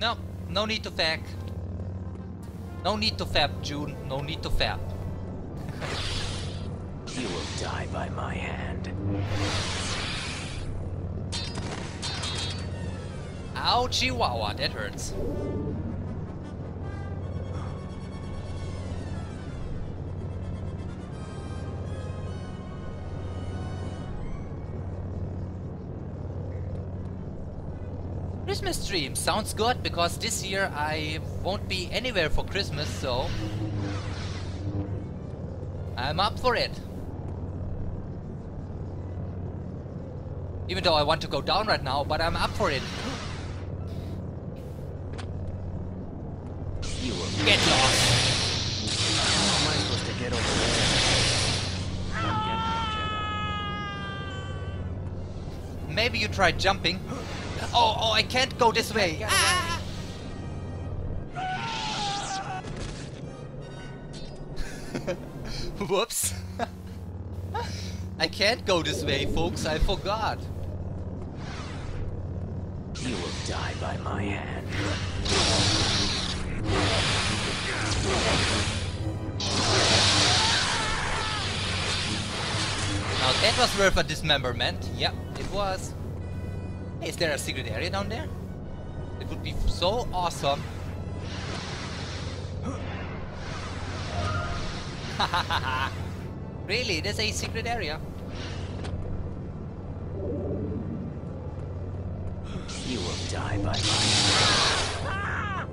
No, no need to fag. No need to fab, June. No need to fab. You will die by my hand. Ow, chihuahua, that hurts. Christmas stream sounds good because this year I won't be anywhere for Christmas, so I'm up for it. Even though I want to go down right now, but I'm up for it. You will Get lost. How am I supposed to get over there? Maybe you try jumping. Oh, I can't go this way. Ah! Whoops. I can't go this way, folks. I forgot. You will die by my hand. Now that was worth a dismemberment. Yep, it was. Is there a secret area down there? It would be so awesome. Really, there's a secret area. You will die by my hand.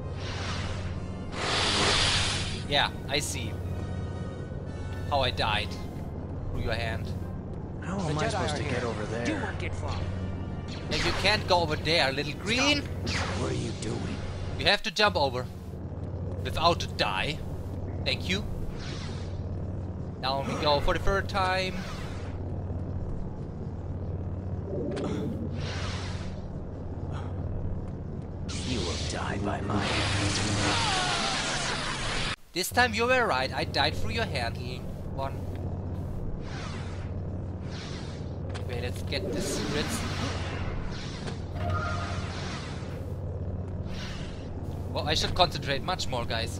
Yeah, I see how I died through your hand. How am I supposed to get over there? Do not get far. And you can't go over there, little green. What are you doing? You have to jump over without to die. Thank you. Down we go for the third time. You will die by my hand. This time you were right. I died through your hand, little one. Okay, let's get the secrets. Well, I should concentrate much more, guys.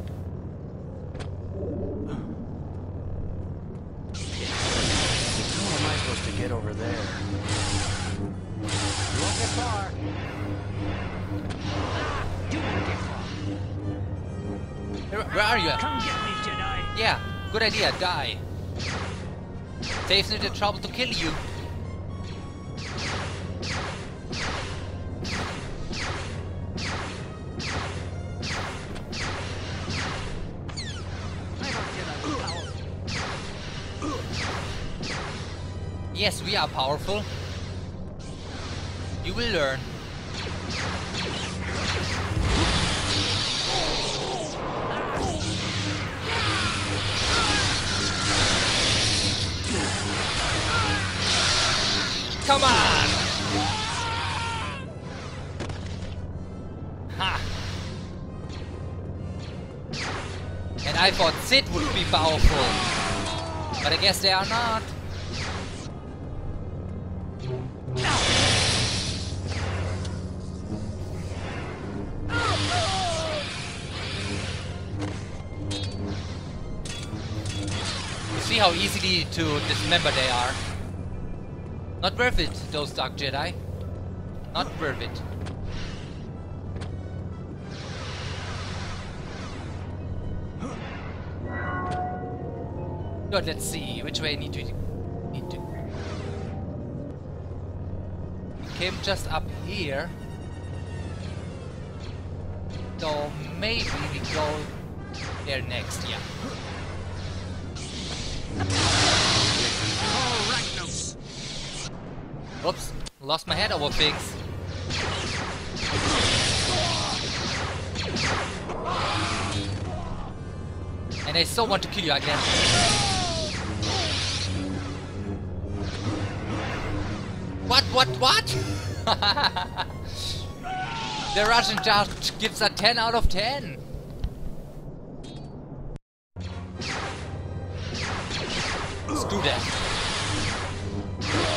How am I supposed to get over there? You won't get far. Do not get far. Where are you? Come get me, Jedi. Yeah, good idea. Die. Saves me the trouble to kill you. Yes, we are powerful. You will learn. Come on! Ha! And I thought Sid would be powerful, but I guess they are not. See how easily to dismember they are. Not worth it, those Dark Jedi. Not worth it. Good, let's see which way I need to. We came just up here. So maybe we go there next, yeah. Oops, lost my head over things. And I so want to kill you again. What? The Russian judge gives a 10 out of 10. Screw that.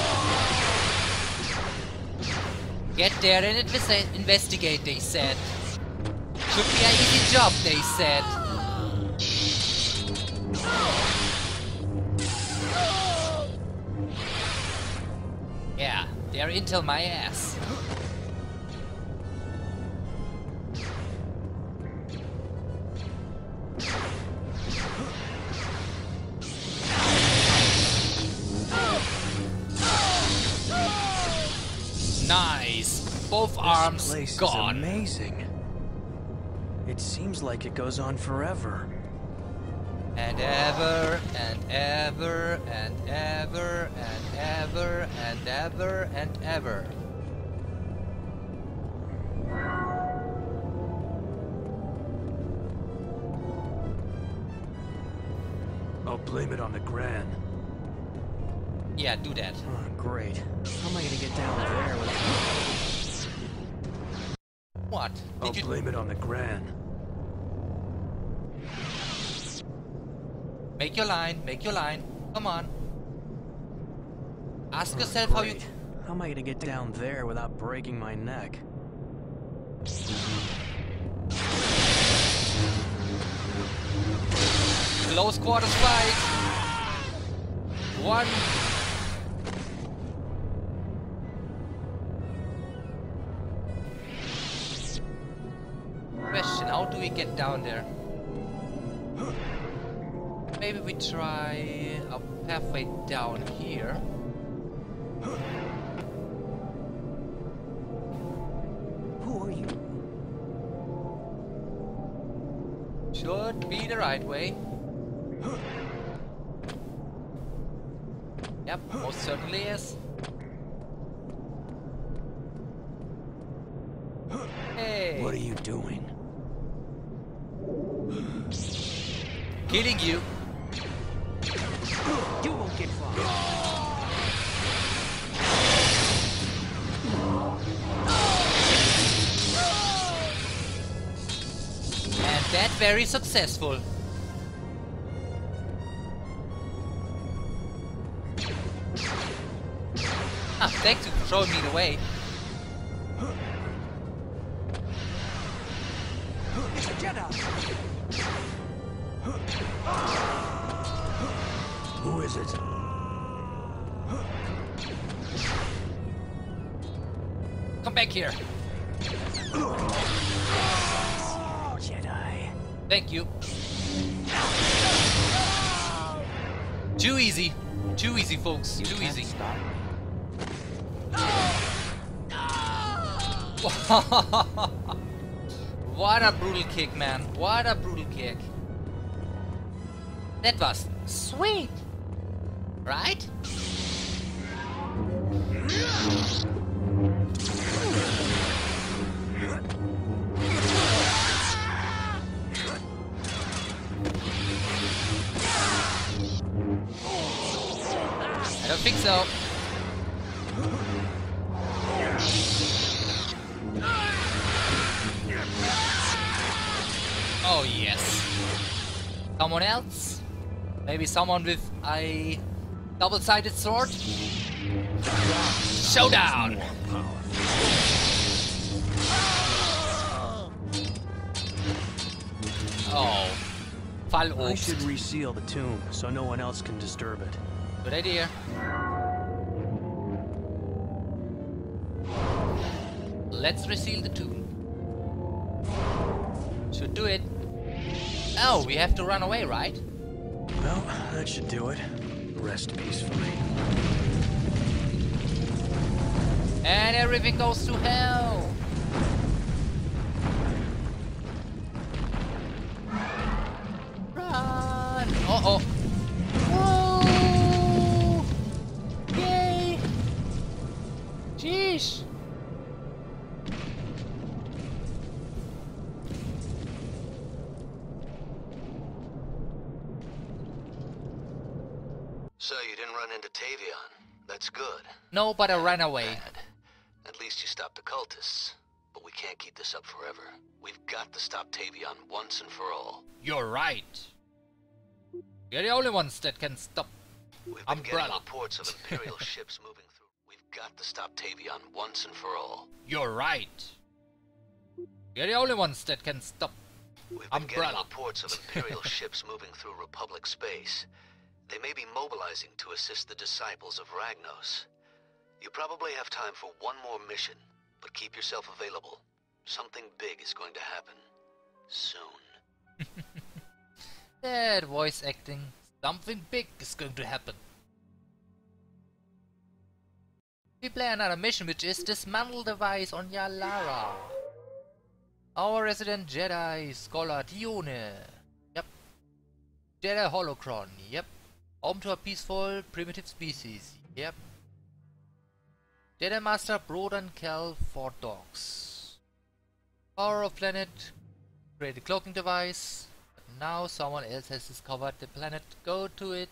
Get there and investigate, they said. Should be an easy job, they said. Yeah, they're intel my ass. Nice. Both arms place gone. is amazing. It seems like it goes on forever. And ever, and ever, and ever, and ever, and ever, and ever. I'll blame it on the Gran. Yeah, do that. Oh, great. How am I gonna get down there with... What? I'll Did you... blame it on the Gran. Make your line, make your line. Come on. Ask Oh, yourself how you... great. How am I gonna get down there without breaking my neck? Close quarters fight. One. Question, how do we get down there? Maybe we try a pathway down here. Who are you? Should be the right way. Yep, most certainly is. Hey! What are you doing? Killing you! You won't get far. And that very successful. Ah, thanks for showing me the way. It's a Jedi. Who is it? Come back here. Jedi. Thank you. Too easy. Too easy, folks. Too easy. Stop. What a brutal kick, man. What a brutal kick. That was sweet. Right? I don't think so. Oh yes. Someone else? Maybe someone with a double-sided sword? Showdown! Oh. Fall I should Obst. reseal the tomb so no one else can disturb it. Good idea. Let's reseal the tomb. Should do it. Oh, we have to run away, right? Well, that should do it. Rest peacefully. And everything goes to hell. Run! Uh-oh. Whoa! Yay! Jeez. So you didn't run into Tavion. That's good. No, but I ran away. Bad. At least you stopped the cultists. But we can't keep this up forever. We've got to stop Tavion once and for all. You're right. We're the only ones that can stop We've been Umbrella. getting reports of Imperial ships moving through. We've got to stop Tavion once and for all. You're right. We're the only ones that can stop We've been getting Umbrella. reports of Imperial ships moving through Republic space. They may be mobilizing to assist the disciples of Ragnos. You probably have time for one more mission, but keep yourself available. Something big is going to happen. Soon. That voice acting. Something big is going to happen. We play another mission, which is dismantle device on Yalara. Our resident Jedi Scholar Dione. Yep. Jedi Holocron. Yep. Home to a peaceful primitive species. Yep. Jedi Master Brodan Kel for dogs. Power of planet. Create a cloaking device. But now someone else has discovered the planet. Go to it.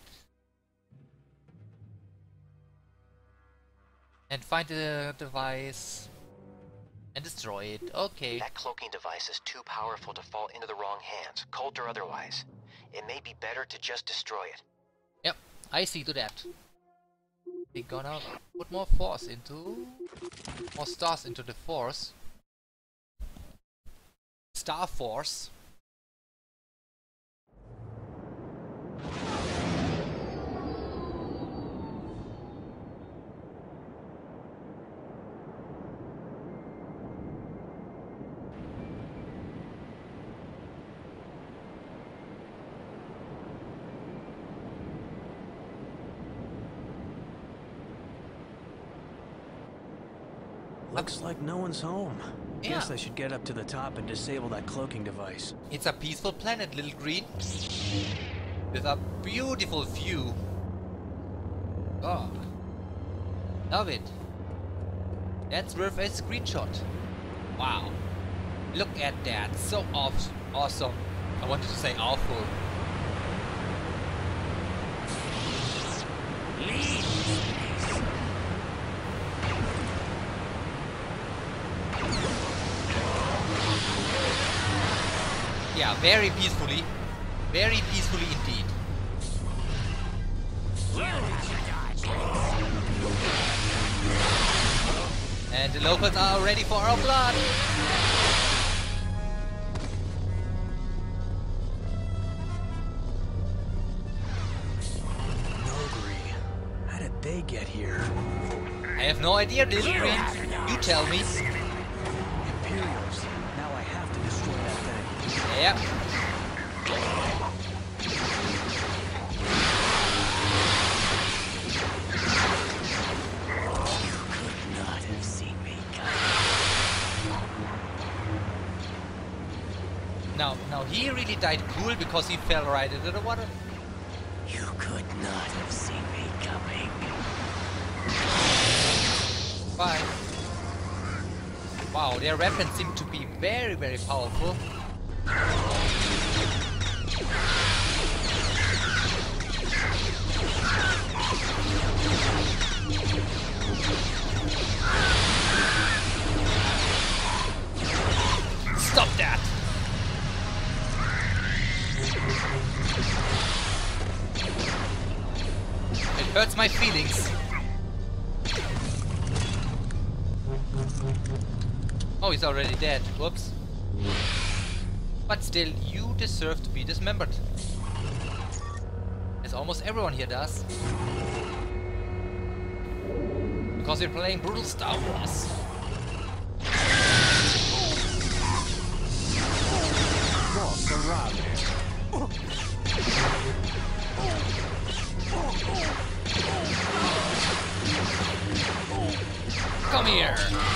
And find the device. And destroy it. Okay. That cloaking device is too powerful to fall into the wrong hands, cult or otherwise. It may be better to just destroy it. Yep, I see to that. We're gonna put more force into... more stars into the force. Star Force. Looks like no one's home. Yeah. Guess I should get up to the top and disable that cloaking device. It's a peaceful planet, little green. With a beautiful view. Oh. Love it. That's worth a screenshot. Wow. Look at that. So awesome. I wanted to say awful. Yeah, very peacefully. Very peacefully indeed. And the locals are ready for our blood. Nogri. How did they get here? I have no idea, little green. You tell me. Imperials. Now I have to destroy that thing. Yep. Could not have seen me Now he really died cool because he fell right into the water. You could not have seen me coming. Fine. Wow, their weapons seem to be very, very powerful. Stop that! It hurts my feelings. Oh, he's already dead. Whoops. But still, you deserve to be dismembered. As almost everyone here does. Because we're playing brutal Star Wars. Come here!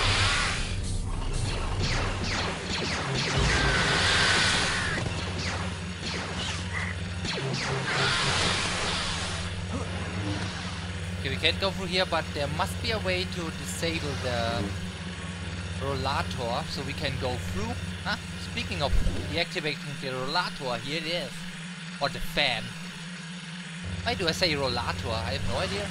Okay, we can't go through here, but there must be a way to disable the rollator so we can go through. Huh? Speaking of deactivating the rollator, here it is. Or the fan. Why do I say rollator? I have no idea.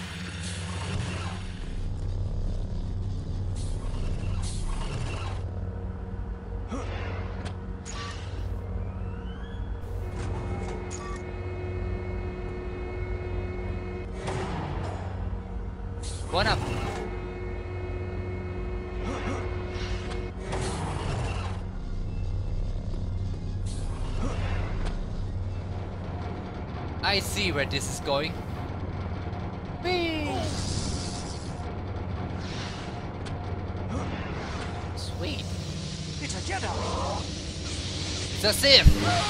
One up. I see where this is going. Whee! Sweet. It's a Jedi. It's a Sith.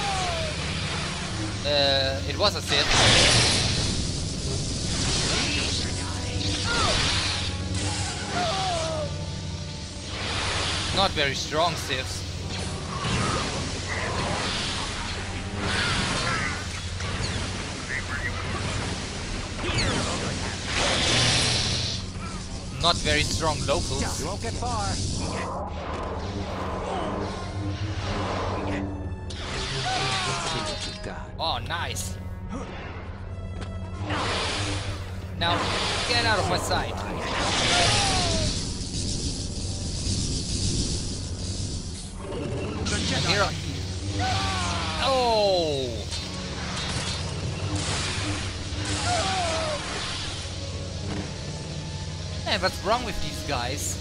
It was a Sith. Not very strong Siths. Not very strong locals. You won't get far. See what you got. Oh, nice. Now, get out of my sight. Here. Oh! Man, what's wrong with these guys?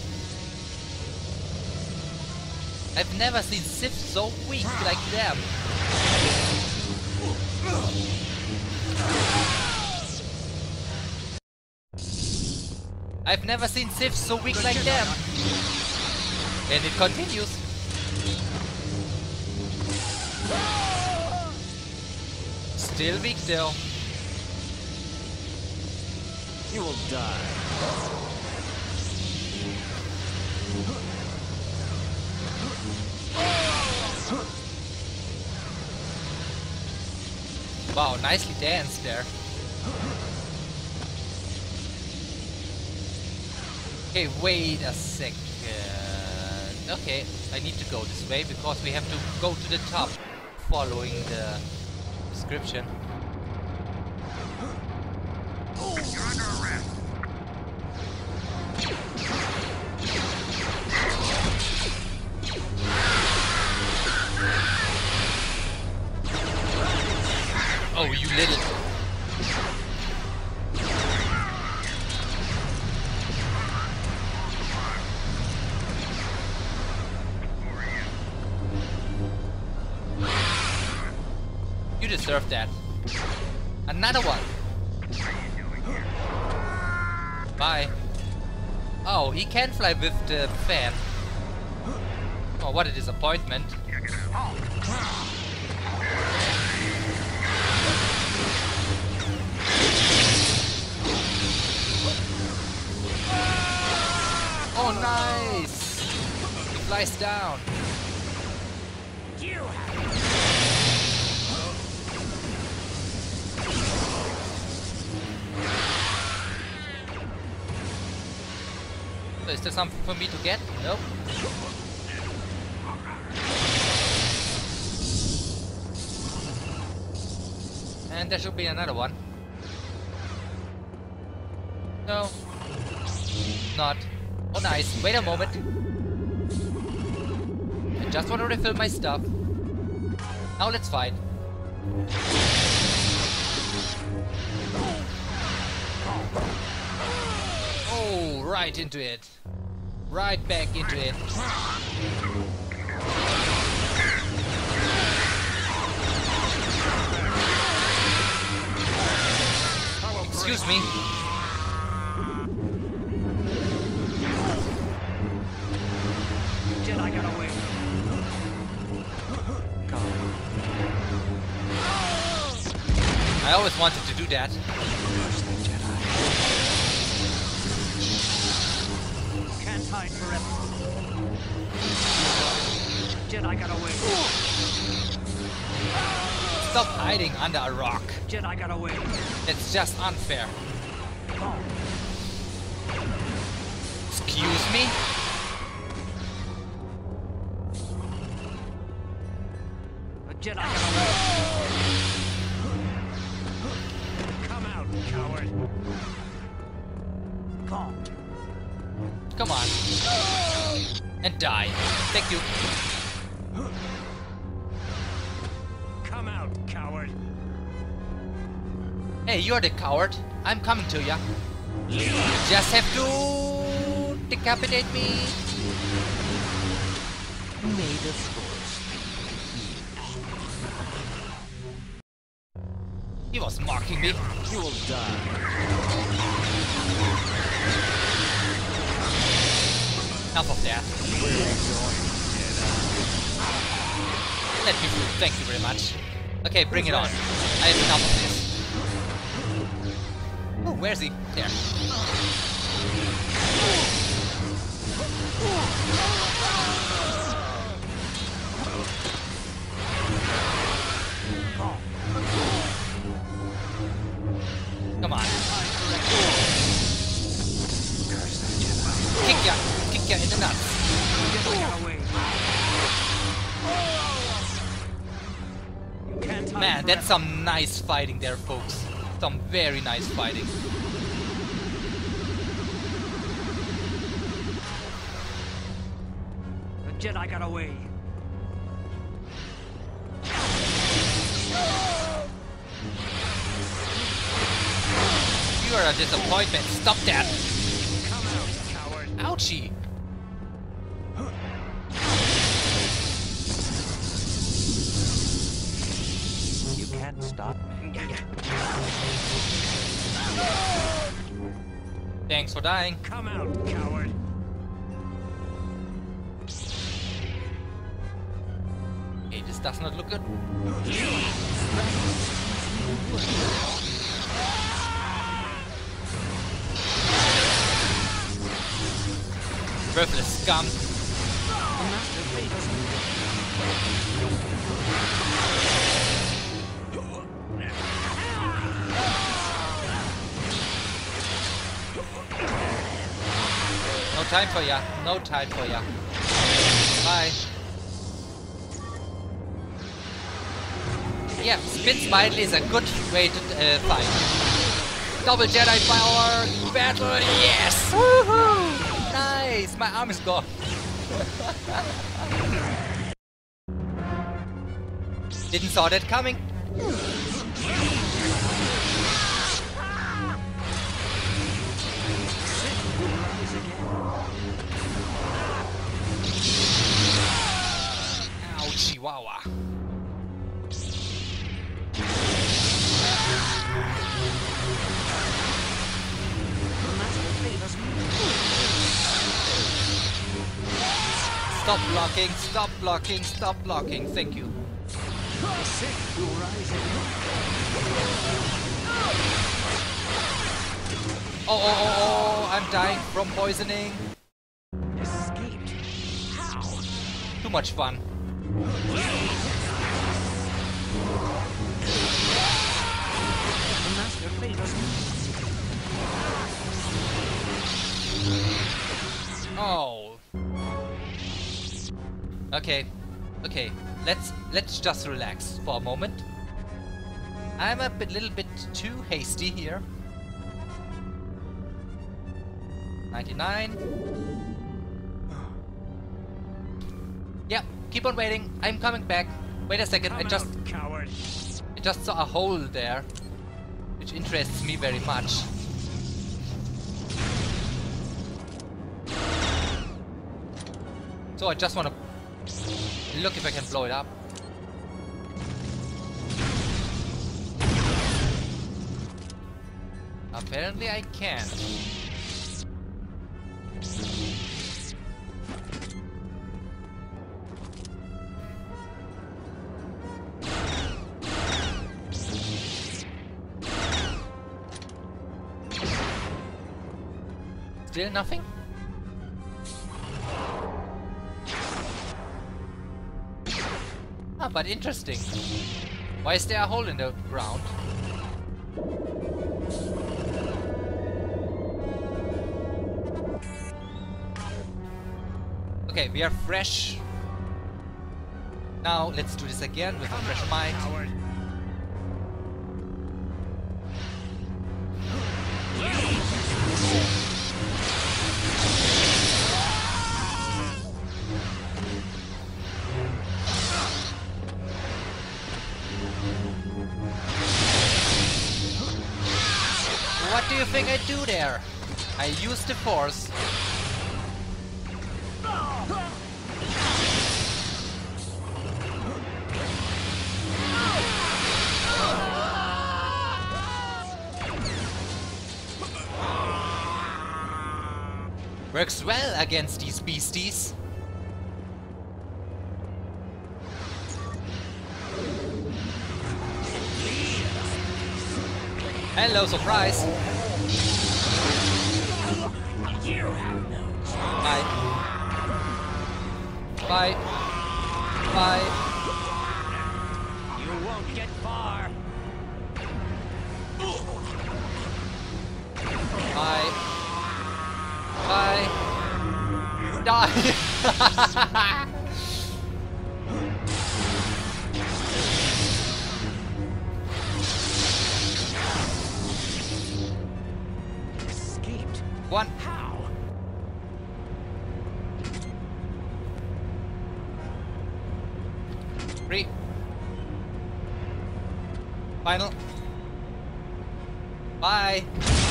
I've never seen Sith so weak like them. I've never seen Sith so weak like them. And it continues. Still weak though. You will die. Wow, nicely danced there. Okay, wait a second. Okay, I need to go this way because we have to go to the top following the description. You're under arrest. Oh, you little... You deserve that. Another one. Bye. Oh, he can fly with the fan. Oh, what a disappointment. Oh, nice! He flies down. So is there something for me to get? Nope. And there should be another one. No. Not. Oh nice, wait a moment. I just want to refill my stuff. Now let's fight. Oh, right into it. Right back into it. Excuse me. Jedi got away. I always wanted to do that. Can't hide forever. Jedi got away. Stop hiding under a rock. Jedi got away. It's just unfair. Excuse me? A Jedi got away. Come out, coward. Come on. And die. Thank you. Come out, coward. Hey, you're the coward. I'm coming to ya. You just have to decapitate me. May the Force. He was mocking me. You will die. Enough of that. Let me through. Thank you very much. Okay, bring it on. I have enough of this. Oh, where's he? There. Come on. Kick ya in the nuts. Man, that's some nice fighting there, folks. Some very nice fighting. The Jedi got away. You are a disappointment. Stop that. Come out, coward. Ouchie. You can't stop me. Thanks for dying. Come out, coward. Okay, this does not look good. Worthless scum. No time for ya. No time for ya. Bye. Yeah, spin smiley is a good way to fight. Double Jedi power battle, yes! Woohoo! Nice! My arm is gone. Didn't saw that coming. Ow, Chihuahua. Stop blocking, stop blocking, stop blocking, thank you. Oh, I'm dying from poisoning. Escaped. How? Too much fun. The master favors me. Oh. Okay. Let's just relax for a moment. I'm a little bit too hasty here. 99. Yeah, keep on waiting. I'm coming back. Wait a second. I just saw a hole there, which interests me very much. So I just want to look if I can blow it up. Apparently I can't. Still nothing? Ah, but interesting. Why is there a hole in the ground? Okay, we are fresh. Now let's do this again with a fresh mind. What do you think I do there? I use the force. works well against these beasties. Hello, surprise! Bye. Bye. Bye. You won't get far. Bye. Bye. Die! Escaped. One. How? Three. Final. Bye.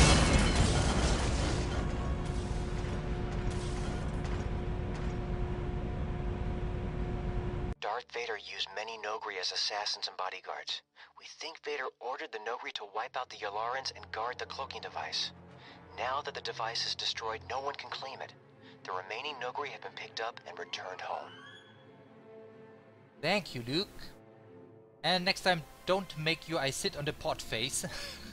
Darth Vader used many Nogri as assassins and bodyguards. We think Vader ordered the Nogri to wipe out the Yalarans and guard the cloaking device. Now that the device is destroyed, no one can claim it. The remaining Nogri have been picked up and returned home. Thank you, Luke. And next time, don't make your I sit on the pot face.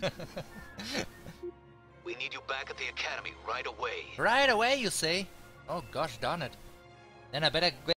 We need you back at the academy right away. Right away, you say? Oh gosh darn it. Then I better